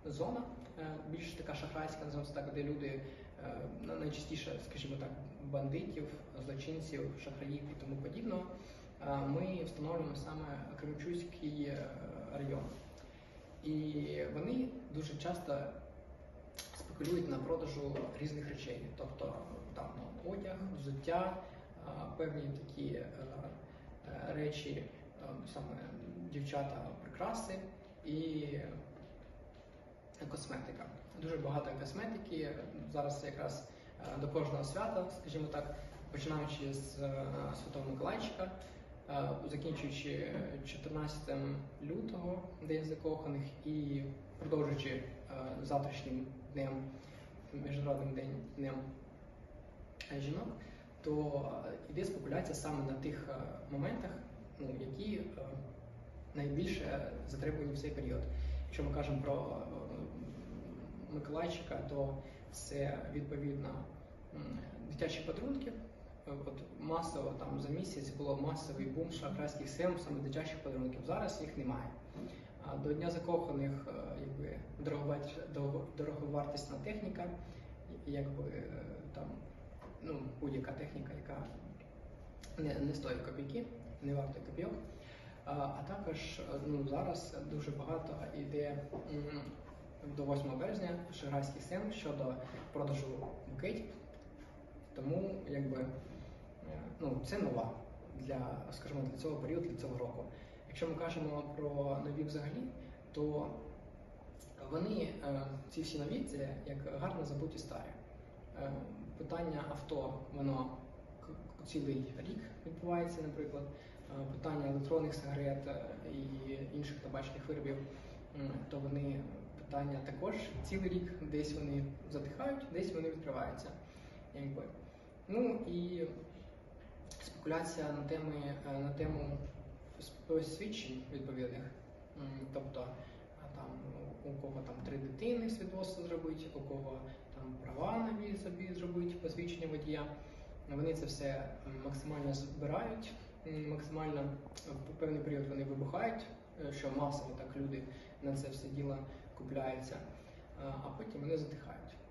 зона, більш така шахрайська, називається так, де люди найчастіше, скажімо так, бандитів, злочинців, шахраїв і тому подібного, ми встановлюємо саме Кременчуцький район. І вони дуже часто спекулюють на продажу різних речей, тобто там одяг, взуття, певні такі речі, саме дівчата, прикраси і косметика. Дуже багато косметики. Зараз якраз до кожного свята, скажімо так, починаючи з Святого Миколайчика, закінчуючи 14 лютого, День закоханих, і продовжуючи завтрашнім днем, Міжнародним днем жінок, то йде спекуляція саме на тих моментах, які найбільше затребувані в цей період. Якщо ми кажемо про Миколайчика, то це відповідно дитячі подарунки. От масово там за місяць було масовий бум шахрайських схем саме дитячих подарунків. Зараз їх немає. А до Дня закоханих дороговартісна техніка, там будь-яка техніка, яка не стоїть копійки, не вартує копійок. А також зараз дуже багато йде до 8 березня шахрайських схем щодо продажу букетів. Тому це нова скажімо, для цього періоду, для цього року. Якщо ми кажемо про нові взагалі, то вони, ці всі нові, це як гарно забуті старі. Питання авто, воно цілий рік відбувається, наприклад. Питання електронних сигарет і інших табачних виробів, то вони питання також цілий рік, десь вони затихають, десь вони відкриваються. І спекуляція на тему свідчень відповідних, тобто у кого 3 дитини свідоцтво зробити, у кого права нові собі зробити, посвідчення водія. Вони це все максимально збирають, максимально в певний період вони вибухають, що масово так люди на це все діло купляються, а потім вони затихають.